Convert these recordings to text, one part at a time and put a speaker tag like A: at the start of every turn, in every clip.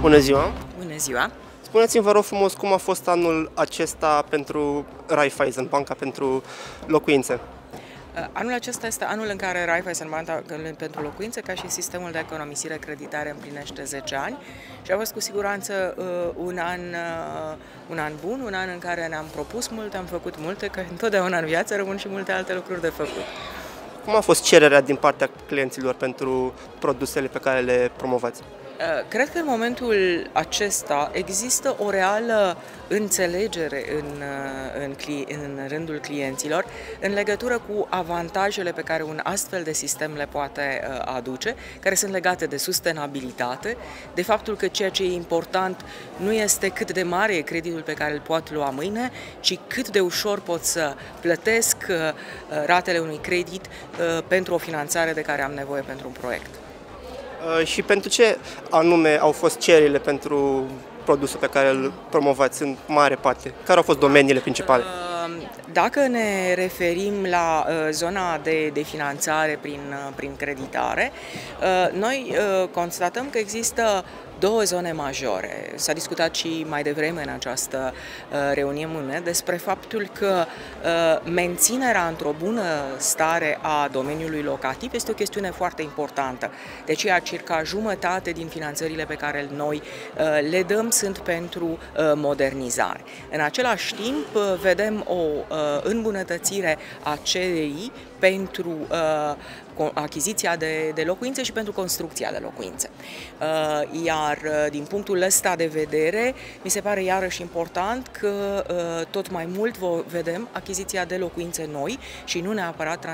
A: Bună ziua!
B: Bună ziua!
A: Spuneți-mi, vă rog frumos, cum a fost anul acesta pentru Raiffeisen, Banca pentru Locuințe?
B: Anul acesta este anul în care Raiffeisen Banca pentru Locuințe, ca și sistemul de economisire creditare, împlinește 10 ani și a fost cu siguranță un an bun, un an în care ne-am propus multe, am făcut multe, că întotdeauna în viață rămân și multe alte lucruri de făcut.
A: Cum a fost cererea din partea clienților pentru produsele pe care le promovați?
B: Cred că în momentul acesta există o reală înțelegere în rândul clienților în legătură cu avantajele pe care un astfel de sistem le poate aduce, care sunt legate de sustenabilitate, de faptul că ceea ce e important nu este cât de mare e creditul pe care îl pot lua mâine, ci cât de ușor pot să plătesc ratele unui credit pentru o finanțare de care am nevoie pentru un proiect.
A: Și pentru ce anume au fost cererile pentru produsul pe care îl promovați în mare parte? Care au fost domeniile principale?
B: Dacă ne referim la zona de finanțare prin creditare, noi constatăm că există două zone majore. S-a discutat și mai devreme în această reuniune despre faptul că menținerea într-o bună stare a domeniului locativ este o chestiune foarte importantă. De aceea, circa jumătate din finanțările pe care noi le dăm sunt pentru modernizare. În același timp, vedem o îmbunătățire a cererii pentru achiziția de locuințe și pentru construcția de locuințe. Iar din punctul ăsta de vedere, mi se pare iarăși important că tot mai mult vedem achiziția de locuințe noi și nu neapărat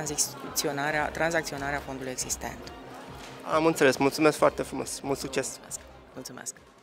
B: tranzacționarea fondului existent.
A: Am înțeles. Mulțumesc foarte frumos. Mult succes!
B: Mulțumesc!